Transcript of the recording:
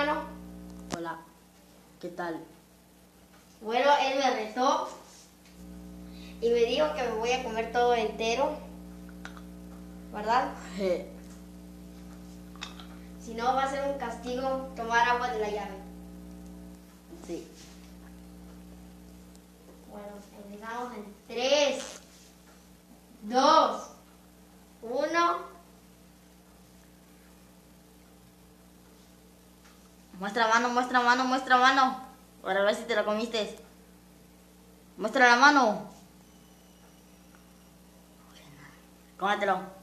hermano. Hola, ¿qué tal? Bueno, él me retó y me dijo que me voy a comer todo entero, ¿verdad? Si no, va a ser un castigo tomar agua de la llave. Sí. Bueno, empezamos en 3, 2, 1. Muestra mano, muestra mano, muestra mano. Para ver si te lo comiste. Muestra la mano. Cómetelo.